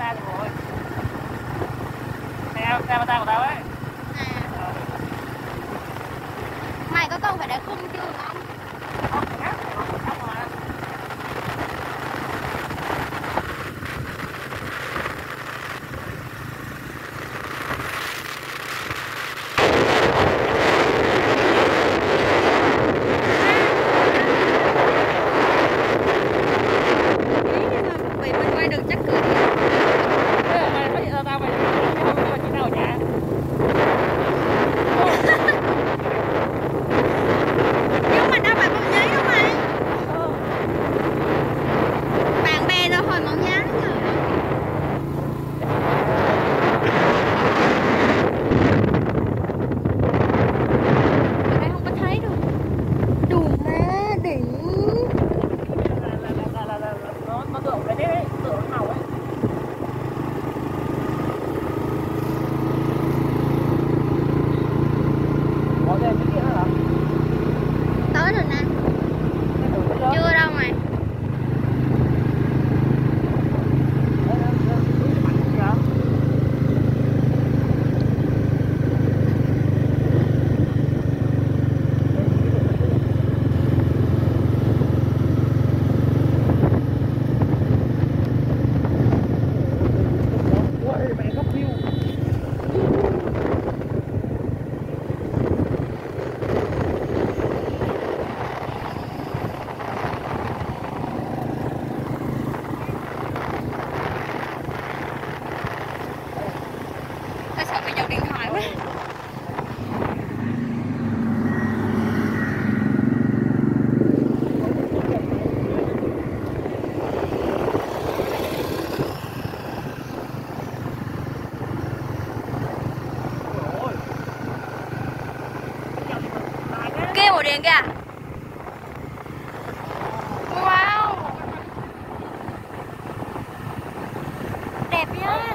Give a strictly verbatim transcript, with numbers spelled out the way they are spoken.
ta rồi. Xe xe ta của tao ấy. À. Mày có câu phải để khung chưa không? Không, khác, khác mà. Vì mình quay được chắc cười. Thế mày thấy tao mày không biết là chị nào ở nhà. Nhưng mà đâu phải mỏng giấy đâu mày. Bạn bè đâu hồi mỏng giấy rồi. Mày không có thấy đâu. Đủ má đỉnh. Nó nó tưởng cái đấy, tưởng màu ấy. Có gì cái kia hả? Tới rồi nè. Chưa đâu mày. Tao sợ mày giật điện thoại quá. Kia một điện kìa. Wow. Đẹp nhá.